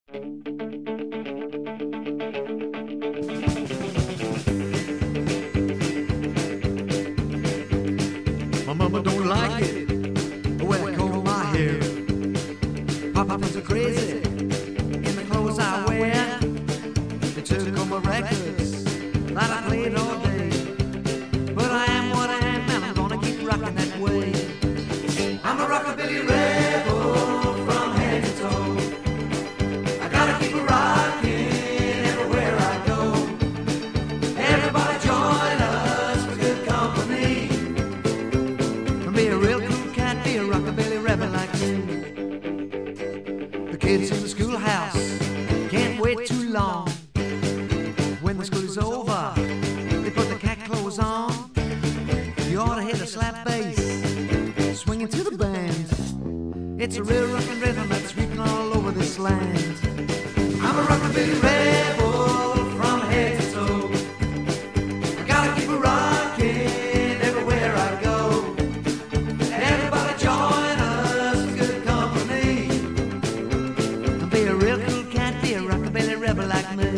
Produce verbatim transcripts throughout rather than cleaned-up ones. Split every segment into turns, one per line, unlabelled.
My mama don't like it when I comb my hair. Papa thinks I'm crazy in the clothes I wear. They took all my records that I played all day, but I am what I am and I'm gonna keep rocking that way. I'm a rockabilly rebel from head to toe. I gotta keep it rocking everywhere I go. Everybody join us for good company. Be a real cool cat, be a rockabilly rebel like me. The kids in the schoolhouse can't wait too long. When the school is over, they put the cat clothes on. You ought to hear the slap bass swinging to the band. It's a real rockin' rhythm that's sweeping all over this land. I'm a rockabilly rebel from head to toe. I gotta keep it rockin' everywhere I go. Everybody join us for good company. Be a real cool cat, be a rockabilly rebel like me.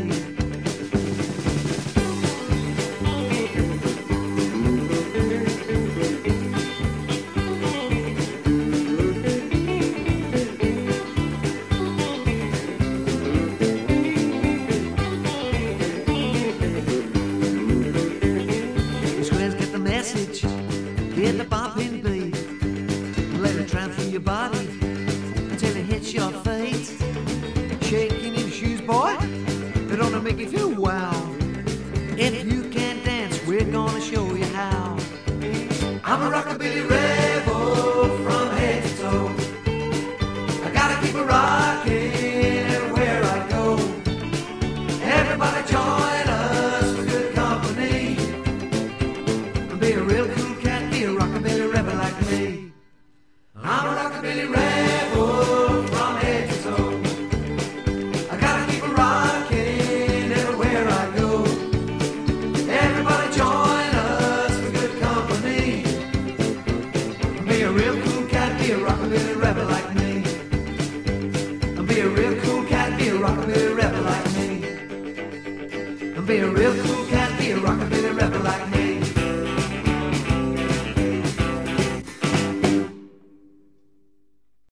Message, get the bopping beat, let it tramp through your body until it hits your feet. Shaking in your shoes, boy, it ought to make you feel wow. If you can't dance, we're gonna show you how. I'm a rockabilly rebel from head to toe. I gotta keep it rocking everywhere I go. Everybody join us for good company. Be a real cool cat, be a rockabilly rebel like me. I'm a rockabilly rebel from head to toe. I gotta keep it rocking everywhere I go. Everybody join us for good company. Be a real cool cat, be a rockabilly rebel like me. Be a real cool cat, be a rockabilly rebel like me. Be a real cool cat, be a rockabilly